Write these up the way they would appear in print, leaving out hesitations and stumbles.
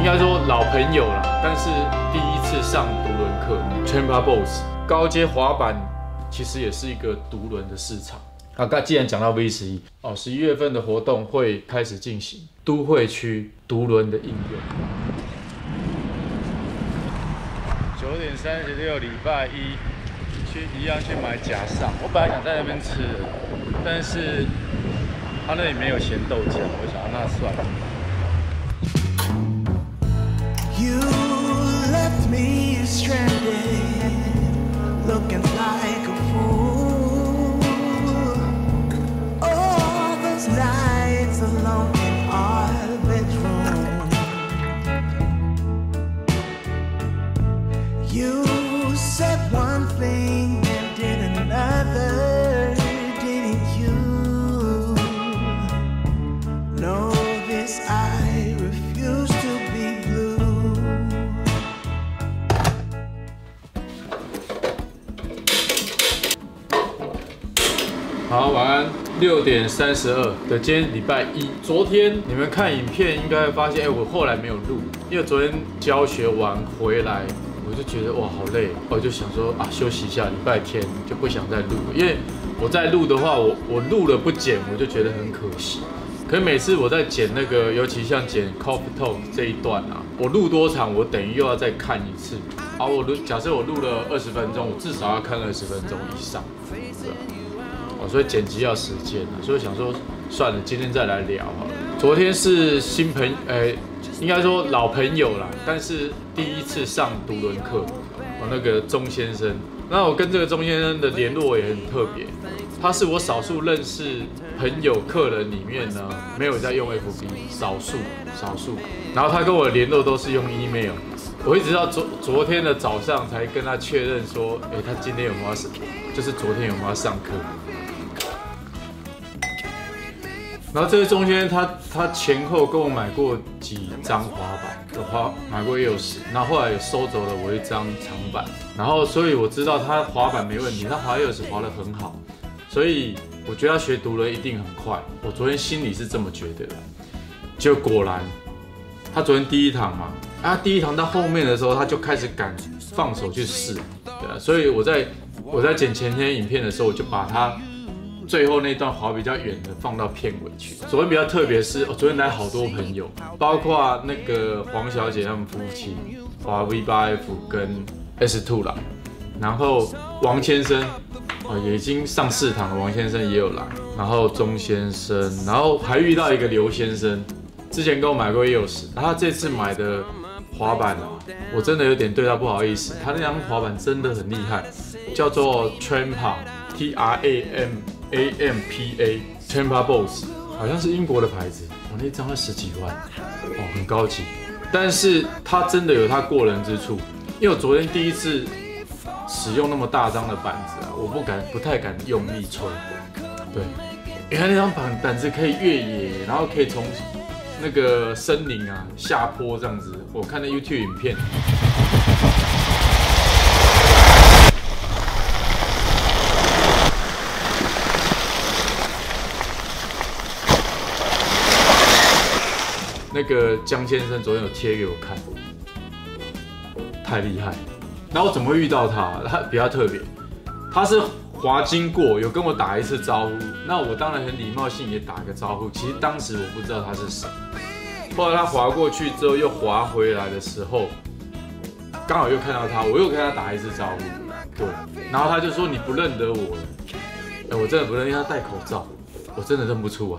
应该说老朋友啦，但是第一次上独轮课 ，Champa Boss 高阶滑板其实也是一个独轮的市场。既然讲到 V11 哦，11月份的活动会开始进行都会区独轮的应用。9点36，礼拜一一样去买假上。我本来想在那边吃的，但是他那里没有咸豆浆，我想那算了。You left me stranded, looking like a fool. All those nights alone in our bedroom. You said one thing and did another, didn't you? Know this, I refuse to be blue. 好，晚安。6点32的今天礼拜一。昨天你们看影片应该会发现，我后来没有录，因为昨天教学完回来，我就觉得哇好累，我就想说休息一下，礼拜天就不想再录了，因为我在录的话，我录了不剪，我就觉得很可惜。可是每次我在剪那个，尤其像剪 Coffee Talk 这一段啊，我录多长，我等于又要再看一次。假设我录了20分钟，我至少要看20分钟以上，对吧？所以剪辑要时间啊，所以想说算了，今天再来聊好了。昨天是应该说老朋友啦，但是第一次上独轮课，那个钟先生。那我跟这个钟先生的联络也很特别，他是我少数认识朋友客人里面呢没有在用 FB， 少数。然后他跟我联络都是用 email， 我一直到昨天的早上才跟他确认说，他今天有没有就是昨天有没有上课。然后这个中间他前后跟我买过几张滑板，买过160，然后后来也收走了我一张长板，然后所以我知道他滑板没问题，他滑160滑得很好，所以我觉得他学独轮一定很快，我昨天心里是这么觉得的。就果然，他昨天第一堂嘛，第一堂到后面的时候他就开始敢放手去试，对啊，所以我在剪前天影片的时候，我就把他最后那段滑比较远的放到片尾去。昨天比较特别是，昨天来好多朋友，包括那个黄小姐他们夫妻滑 V8F 跟 S2 啦，然后王先生也已经上4堂了，王先生也有来，然后钟先生，然后还遇到一个刘先生，之前跟我买过160，然后他这次买的滑板我真的有点对他不好意思，他那张滑板真的很厉害，叫做 Trampa TRAMPA Champa Boss， 好像是英国的牌子，那张要10几万，很高级。但是它真的有它过人之处，因为我昨天第一次使用那么大张的板子我不太敢用力吹，对，因为那张板子可以越野，然后可以从那个森林下坡这样子，我看那 YouTube 影片。那个江先生昨天有贴给我看，太厉害。然后我怎么会遇到他？他比较特别，他是滑经过，有跟我打一次招呼。那我当然很礼貌性也打个招呼。其实当时我不知道他是谁。后来他滑过去之后又滑回来的时候，刚好又看到他，我又跟他打一次招呼。对，然后他就说你不认得我了。我真的不认，因为他戴口罩，我真的认不出来。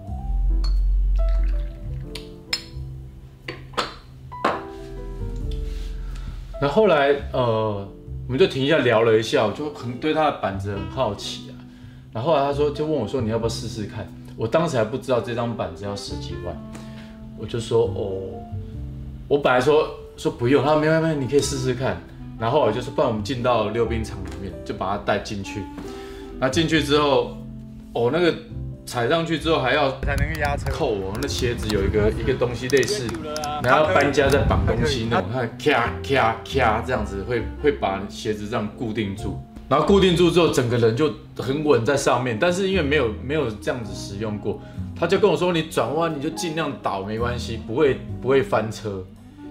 那后来我们就停一下聊了一下，我就很对他的板子很好奇然后后来就问我说你要不要试试看？我当时还不知道这张板子要10几万，我就说我本来说不用，他说没关系，你可以试试看。然后我就说不然我们进到溜冰场里面，就把它带进去。那进去之后，那个踩上去之后还要才能压车扣那鞋子有一个东西类似，然后搬家在绑东西那种，它咔咔咔这样子会把鞋子这样固定住，然后固定住之后整个人就很稳在上面。但是因为没有这样子使用过，他就跟我说你转弯你就尽量倒没关系，不会翻车。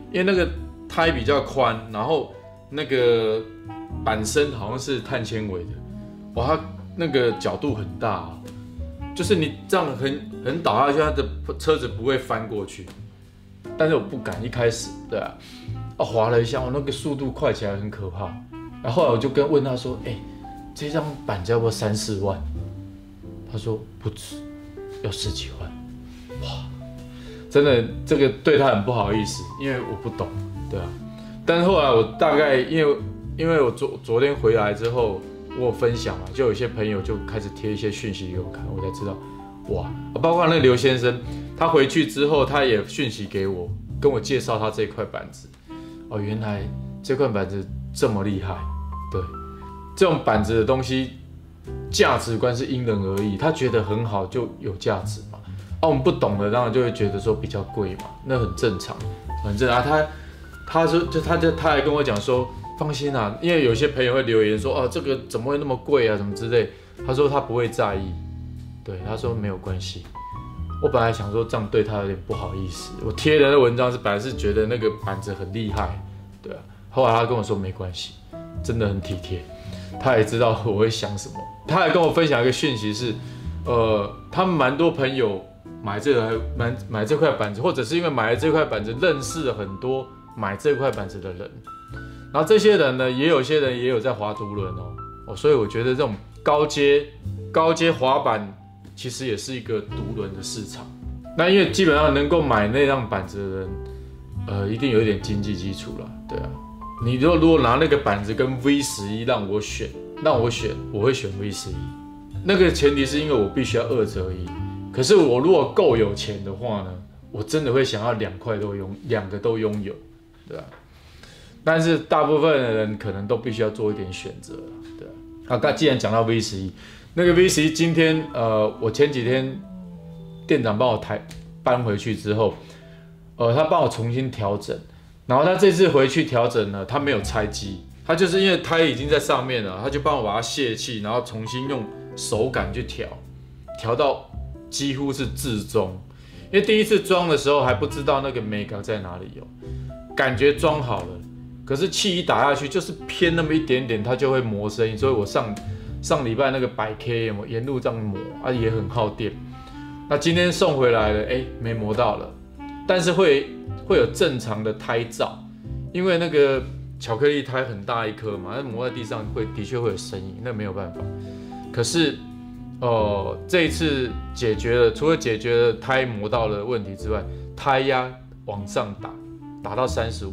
因为那个胎比较宽，然后那个板身好像是碳纤维的，哇，它那个角度很大啊，就是你这样很倒下去，它的车子不会翻过去。但是我不敢一开始，对啊，滑了一下，我那个速度快起来很可怕。然后后来我就问他说，这张板子要不要3、4万？他说不止，要10几万。哇，真的这个对他很不好意思，因为我不懂，对啊。但是后来我大概因为我昨天回来之后，我有分享嘛，就有些朋友就开始贴一些讯息给我看，我才知道，哇，包括那个刘先生。他回去之后，他也讯息给我，跟我介绍他这块板子。哦，原来这块板子这么厉害。对，这种板子的东西，价值观是因人而异。他觉得很好就有价值嘛。我们不懂的，当然就会觉得说比较贵嘛，那很正常，很正常。他说他还跟我讲说，放心啊，因为有些朋友会留言说，这个怎么会那么贵啊，什么之类。他说他不会在意，对，他说没有关系。我本来想说这样对他有点不好意思，我贴的那文章本来是觉得那个板子很厉害，对啊。后来他跟我说没关系，真的很体贴，他也知道我会想什么。他还跟我分享一个讯息是，他们蛮多朋友买这块板子，或者是因为买了这块板子认识了很多买这块板子的人，然后这些人呢，有些人也有在滑独轮所以我觉得这种高阶滑板。其实也是一个独轮的市场，那因为基本上能够买那张板子的人，一定有一点经济基础了，对啊。你如果拿那个板子跟 V11让我选，我会选 V11。那个前提是因为我必须要2择1，可是我如果够有钱的话呢，我真的会想要2个都拥有，对啊。但是大部分的人可能都必须要做一点选择，对啊。既然讲到 V11。那个 V11今天，我前几天店长帮我搬回去之后，他帮我重新调整，然后他这次回去调整呢，他没有拆机，他就是因为胎已经在上面了，他就帮我把它泄气，然后重新用手感去调到几乎是至中，因为第一次装的时候还不知道那个美感在哪里感觉装好了，可是气一打下去就是偏那么一点点，它就会磨声音，所以我上礼拜那个100 K 沿路这样磨也很耗电。那今天送回来了，没磨到了，但是会有正常的胎噪，因为那个巧克力胎很大一颗嘛，那磨在地上的确会有声音，那没有办法。可是这一次解决了，除了解决了胎磨到的问题之外，胎压往上打到35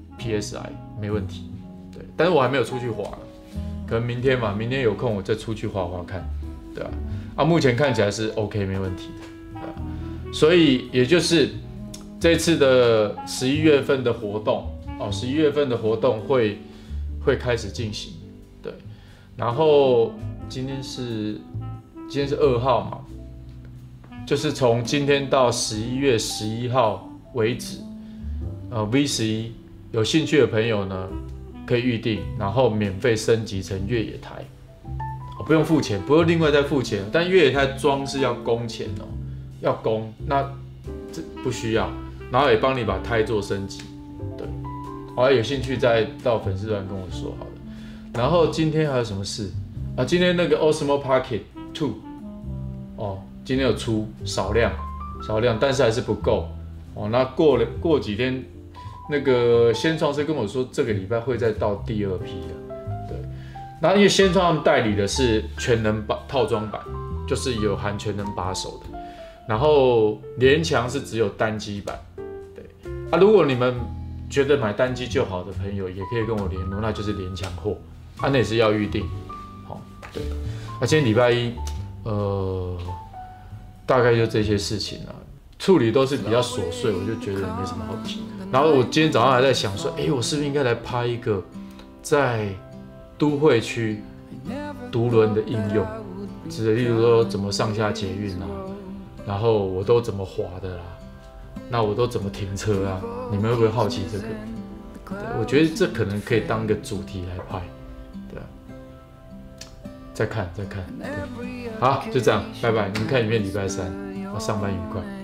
PSI 没问题。对，但是我还没有出去滑。可能明天有空我再出去滑滑看，对啊，目前看起来是 OK 没问题的，对啊，所以也就是这次的11月份的活动，11月份的活动会开始进行，对，然后今天是2号嘛，就是从今天到11月11号为止，V11有兴趣的朋友呢。可以预定，然后免费升级成越野台，不用付钱，不用另外再付钱。但越野台装是要工钱要工，那这不需要，然后也帮你把胎做升级，对。有兴趣再到粉丝团跟我说好了。然后今天还有什么事今天那个 Osmo Pocket 2，今天有出少量，但是还是不够那过几天。那个先创是跟我说，这个礼拜会再到第2批的，对。那因为先创他们代理的是全能套装版，就是有含全能把手的，然后联强是只有单机版，对。如果你们觉得买单机就好的朋友，也可以跟我联络，那就是联强货，那也是要预定，对。今天礼拜一，大概就这些事情了。处理都是比较琐碎，我就觉得没什么好提。然后我今天早上还在想说，我是不是应该来拍一个在都会区独轮的应用，例如说怎么上下捷运然后我都怎么滑的啦，那我都怎么停车啊？你们会不会好奇这个？对，我觉得这可能可以当一个主题来拍，对啊。再看，对，好，就这样，拜拜。你们看影片礼拜3，上班愉快。